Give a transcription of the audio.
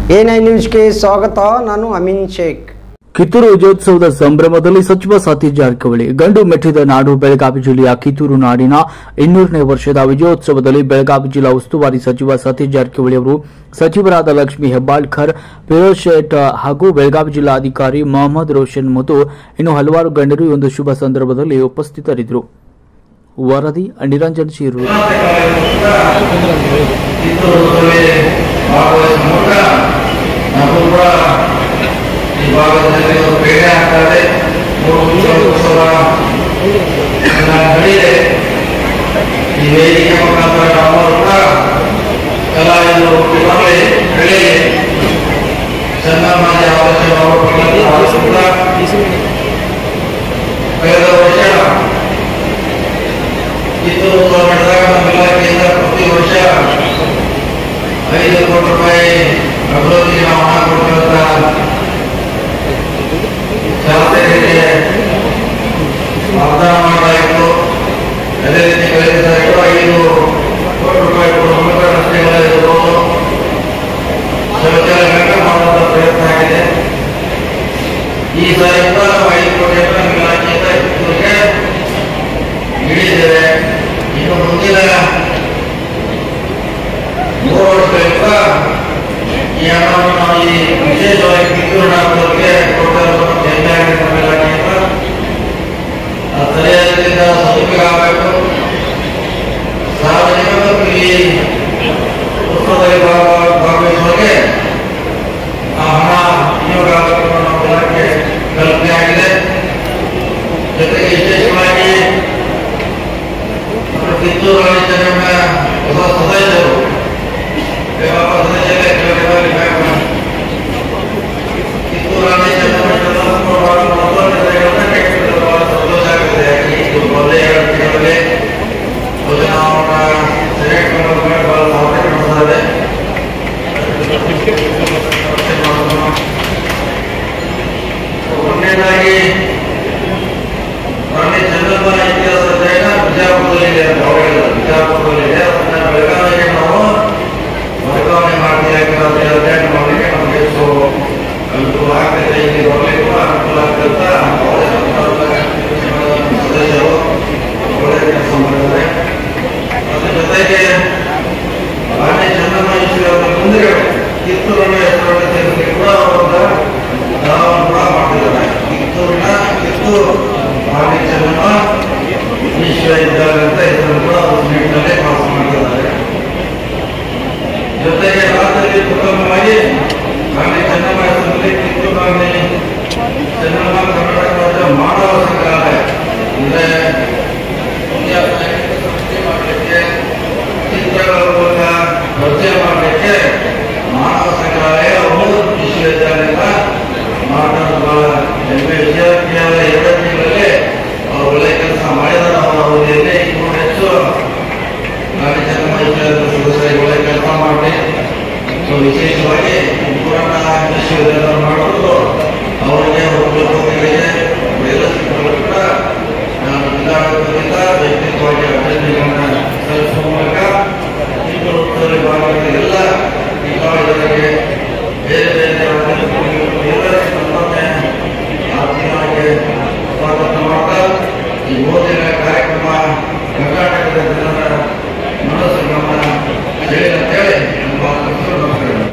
A9 ನ್ಯೂಸ್ಗೆ ಸ್ವಾಗತ. ನಾನು ಅಮೀನ್ ಶೇಖ್. ಕಿತ್ತೂರು ವಿಜಯೋತ್ಸವದ ಸಂಭ್ರಮದಲ್ಲಿ ಸಚಿವ ಸತೀಶ್ ಜಾರಕಿಹೊಳಿ ಗಂಡು ಮೆಟ್ಟಿದ ನಾಡು ಬೆಳಗಾವಿ ಜಿಲ್ಲೆಯ ಕಿತ್ತೂರು ನಾಡಿನ 200ನೇ ವರ್ಷದ ವಿಜಯೋತ್ಸವದಲ್ಲಿ ಬೆಳಗಾವಿ ಜಿಲ್ಲಾ ಉಸ್ತುವಾರಿ ಸಚಿವ ಸತೀಶ್ ಜಾರಕಿಹೊಳಿ ಅವರು ಸಚಿವರಾದ ಲಕ್ಷ್ಮೀ ಹೆಬ್ಬಾಳ್ಕರ್, ಫಿರೋಜ್ ಶೇಟ್ ಹಾಗೂ ಬೆಳಗಾವಿ ಜಿಲ್ಲಾಧಿಕಾರಿ ಮೊಹಮ್ಮದ್ ರೋಷನ್ ಮತ್ತು ಇನ್ನು ಹಲವಾರು ಗಣ್ಯರು ಈ ಒಂದು ಶುಭ ಸಂದರ್ಭದಲ್ಲಿ ಉಪಸ್ಥಿತರಿದ್ದರು. ವರದಿ ನಿರಂಜನ್ ಶೀರು. ಭಾಗದಲ್ಲಿ ಬೇರೆ ಆಗ್ತದೆ. ಉತ್ಸವ ನಡೆಯಿದೆ. ಈ ವೇದಿಕೆ ಮುಖಾಂತರ ನಾವು ಕೂಡ ಕಲಾವಿದರು ಬೆಳೆಯಿದೆ. ಸನ್ಮಾನ್ಯ ಕಳೆದ ವರ್ಷ ಕಿತ್ತೂರು ಉತ್ಸವ ನಡೆದಾಗ ನಮ್ಮ ಇಲಾಖೆಯಿಂದ ಪ್ರತಿ ವರ್ಷ 5 ಕೋಟಿ ರೂಪಾಯಿ ಅಭಿವೃದ್ಧಿಗೆ ನಾವು ಹಣ ಕೊಟ್ಟಿರುವಂತಹ ಶಾಸಕರಿಗೆ ವಾಗ್ದಾನ ಮಾಡಲಾಯಿತು. ಅದೇ ರೀತಿ ಕಳೆದ 5 ಕೋಟಿ ರೂಪಾಯಿ ಪ್ರಮುಖ ರಸ್ತೆಗಳಿರ್ಬೋದು, ಶೌಚಾಲಯಗಳನ್ನ ಮಾಡುವಂತಹ ಪ್ರಯತ್ನ ಆಗಿದೆ. ಈ ಸಾರಿ ಕೂಡ 5 ಕೋಟಿಯನ್ನು ನಮ್ಮ ಇಲಾಖೆಯಿಂದ ಕಿತ್ತೂರಿಗೆ ನೀಡಿದ್ದೇವೆ. ಇನ್ನು ಮುಂದಿನ 3 ವರ್ಷಗಳಿಂದ ಈ ಹಣವನ್ನು ನಾವು ಈ ವಿಶೇಷವಾಗಿ ಕಿತ್ತೂರು ನಾಗರಿಗೆ ಸರಿಯಾದ ಸದುಪಯೋಗ ಆಗಬೇಕು. ಸಾರ್ವಜನಿಕರು ಈ ಉತ್ಸವದಲ್ಲಿ ಭಾಗವಹಿಸುವವರಿಗೆ ಆ ಹಣ ವಿನಿಯೋಗ ಆಗಬೇಕು ಅನ್ನೋ ಇಲಾಖೆ ಕಲ್ಪನೆ ಆಗಿದೆ. ಜೊತೆಗೆ ವಿಶೇಷವಾಗಿ ಕಿತ್ತೂರು ರಾಣಿ ಚೆನ್ನಮ್ಮ ಹೊಸ ಸದಸ್ಯರು ಕಿತ್ತೂರು ರಾಣಿ ಚೆನ್ನಮ್ಮ ಒಂದನೇದಾಗಿ ರಾಣಿ ಚೆನ್ನಮ್ಮ ಇತಿಹಾಸ ಬಿಜಾಪುರದಲ್ಲಿದೆ. ಬಿಜಾಪುರದಲ್ಲಿದೆ. ಅದನ್ನ ಬೆಳಗಾವಿಗೆ ನಾವು ವರ್ಗಾವಣೆ ಮಾಡಲಿಕ್ಕೆ ನಮಗೆ ಅನುಕೂಲ ಆಗ್ತದೆ. ಇಲ್ಲಿ ಬರಲಿಕ್ಕೂ ಅನುಕೂಲ ಆಗ್ತಂತ ಸದಸ್ಯರು ಒಳ್ಳೆ ಕೆಲಸ ಮಾಡಿದ್ದಾರೆ. ಅದ್ರ ಜೊತೆಗೆ ರಾಣಿ ಚೆನ್ನಮ್ಮ ಅವರ ಮುಂದೆ ಕಿತ್ತೂರನ್ನ ಹೆಸರನ್ನು ಸೇರಿಸಿ ಕೂಡ ಅವರ ದಾನವನ್ನು ಕೂಡ ಮಾಡಿದ್ದಾರೆ. ಕಿತ್ತೂರು ರಾಣಿ ಚೆನ್ನಮ್ಮ ವಿಶ್ವವಿದ್ಯಾಲಯ ಅಂತ ಹೆಸರನ್ನು ಕೂಡ ಅವರು ನಿಟ್ಟಿನಲ್ಲಿ ಪಾಸ್ ಮಾಡಿದ್ದಾರೆ. ಜೊತೆಗೆ ರಾಜ್ಯದಲ್ಲಿ ಪ್ರಥಮವಾಗಿ ರಾಣಿ ಚೆನ್ನಮ್ಮ ಹೆಸರಿನಲ್ಲಿ ಕಿತ್ತೂರು ರಾಣಿ ಚೆನ್ನಮ್ಮ ಕರ್ನಾಟಕ ರಾಜ್ಯ ಮಾನವ ಸಂಗ್ರಹಾಲಯ ಅಂದ್ರೆ ಮಾಡಲಿಕ್ಕೆ ಚಿತ್ರಗಳ ಮೂಲಕ ಪರಿಚಯ ಮಾಡಲಿಕ್ಕೆ ಮಾನವ ಸಂಗ್ರಹಾಲಯ ವಿಶ್ವವಿದ್ಯಾಲಯದ ಮಾತಾಡೋದು ಬಹಳ ಹೆಮ್ಮೆ ವಿಷಯ. 2 ತಿಂಗಳಲ್ಲಿ ಅವರು ಒಳ್ಳೆ ಕೆಲಸ ಮಾಡಿದ್ದಾರೆ. ಅವರ ಅವಧಿಯಲ್ಲಿ ಇನ್ನೂ ಹೆಚ್ಚು ರಾಣಿ ಚೆನ್ನಮ್ಮ ವಿಶ್ವವಿದ್ಯಾಲಯದ ಸದಸ್ಯರಿಗೆ ಒಳ್ಳೆ ಕೆಲಸ ಮಾಡಿ ವಿಶೇಷವಾಗಿ